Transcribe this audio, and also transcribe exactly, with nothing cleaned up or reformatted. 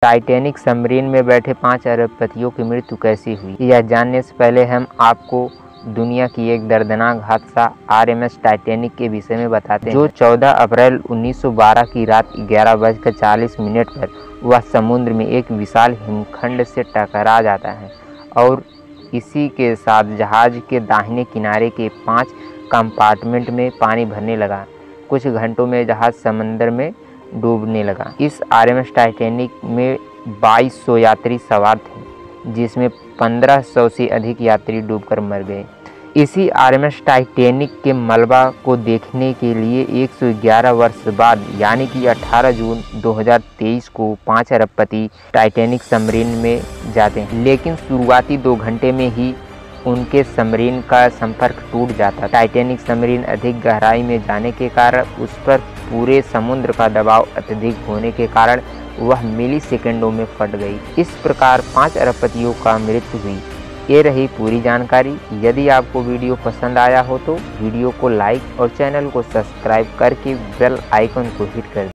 Titanic submarine में बैठे पाँच अरबपतियों की मृत्यु कैसे हुई, यह जानने से पहले हम आपको दुनिया की एक दर्दनाक हादसा आर एम एस टाइटैनिक के विषय में बताते हैं। जो चौदह अप्रैल उन्नीस सौ बारह की रात ग्यारह बजकर चालीस मिनट पर वह समुद्र में एक विशाल हिमखंड से टकरा जाता है और इसी के साथ जहाज के दाहिने किनारे के पाँच कंपार्टमेंट में पानी भरने लगा। कुछ घंटों में जहाज समंदर में डूबने लगा। इस आर एम एस टाइटैनिक में बाईस सौ यात्री सवार थे, जिसमें पंद्रह सौ से अधिक यात्री डूबकर मर गए। इसी आर एम एस टाइटैनिक के मलबा को देखने के लिए एक सौ ग्यारह वर्ष बाद यानी कि अठारह जून दो हज़ार तेईस को पाँच अरबपति टाइटैनिक सबमरीन में जाते हैं, लेकिन शुरुआती दो घंटे में ही उनके सबमरीन का संपर्क टूट जाता। टाइटैनिक सबमरीन अधिक गहराई में जाने के कारण उस पर पूरे समुद्र का दबाव अत्यधिक होने के कारण वह मिली सेकेंडों में फट गई। इस प्रकार पाँच अरबपतियों का मृत्यु हुई। ये रही पूरी जानकारी। यदि आपको वीडियो पसंद आया हो तो वीडियो को लाइक और चैनल को सब्सक्राइब करके बेल आइकन को हिट कर दें।